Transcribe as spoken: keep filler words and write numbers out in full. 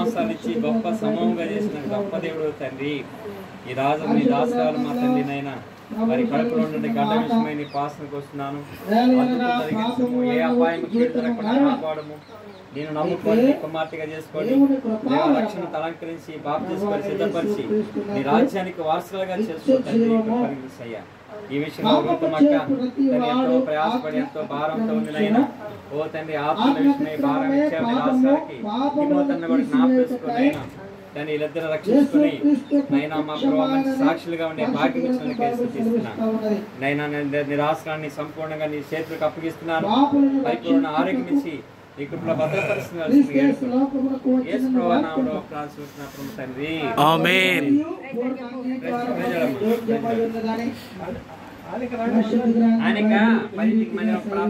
ఇచ్చి గొప్ప సమూహంగా చేసిన గొప్ప దేవుడు తండ్రి. ఈ రాజు నీ దాసరాలు మా తండ్రి నైనా మరి కడుపులో నుండి గడ్డ విషయమై నీ పాసనకు వస్తున్నాను. ఏ అపాయం కీర్తనకుండా కాపాడము. నేను నమ్ముకొని కుమార్తెగా చేసుకొని దేవ రక్షణ అలంకరించి బాప్ చేసుకొని సిద్ధపరిచి నీ రాజ్యానికి వారసులుగా చేసుకుంటాను. ఈ విషయంలో మక్క తను ఎంతో ప్రయాసపడి ఎంతో భారంతో ఉంది నైనా. ఓ తండ్రి ఆత్మల విషయమై భారం ఇచ్చావు నీ రాష్ట్రానికి తిమోతిని కూడా జ్ఞాపకం చేసుకుని అయినా దాన్ని వీళ్ళిద్దరు రక్షించుకుని నైనా మా ప్రభావ మంచి సాక్షులుగా ఉండే భాగ్యం ఇచ్చిన కేసు తీసుకున్నాను నైనా. నీ రాష్ట్రాన్ని సంపూర్ణంగా నీ చేతులకు అప్పగిస్తున్నాను. పరిపూర్ణ ఆరోగ్యం ఇచ్చి ఈ కృపలో భద్రపరుస్తున్నారు తండ్రి. ఆమేన్. ఆయనక